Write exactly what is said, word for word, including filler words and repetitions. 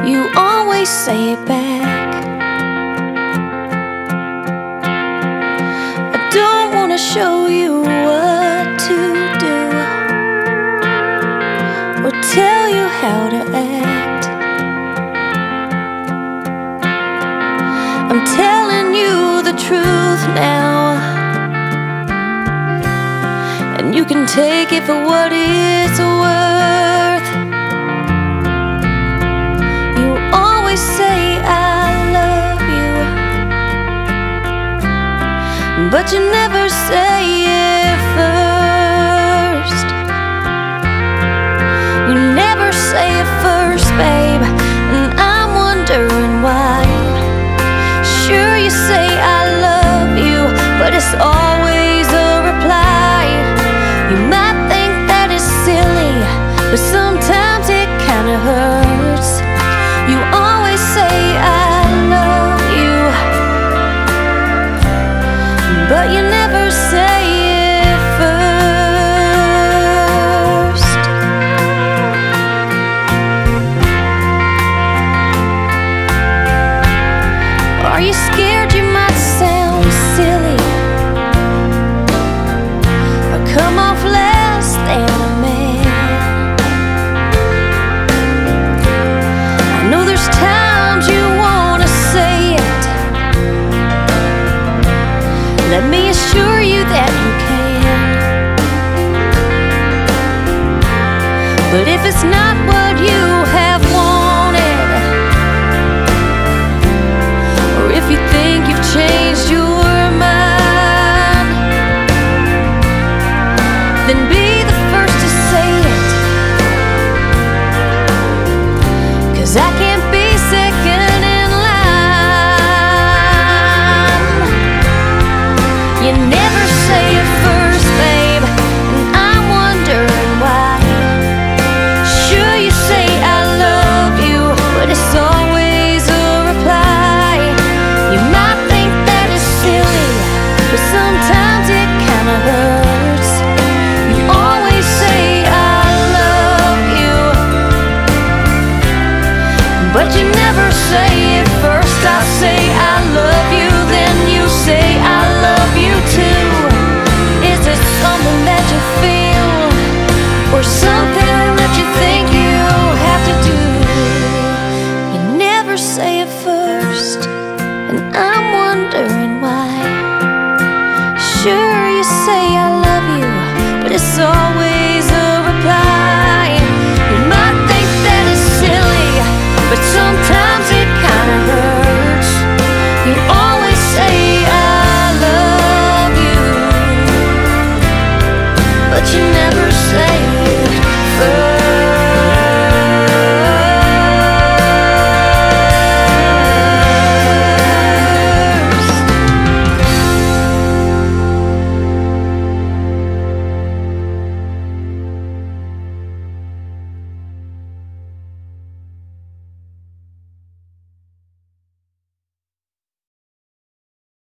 you always say it back. I don't wanna show you what to do or tell you how to act. I'm telling you the truth now, and you can take it for what it's worth. You always say I love you, but you never say it first. You never say it first, babe, and I'm wondering why. Sure, you say I love you, but it's always a reply. You might think that is silly, but sometimes it kinda hurts. You always say I love you, but you never say it first. Are you scared you might sound silly or come off less than a man? I know there's times you wanna say it. Let me assure you that you can. But if it's not what you have wanted, or if you think you've changed your mind, then be the first to say it, 'cause I can't be second in line. You never say it first, babe, and I'm wondering why. Sure, you say I love you, but it's always a reply. You might think that is silly, but sometimes it kinda hurts. You always say I love you, but you never say it first. I say I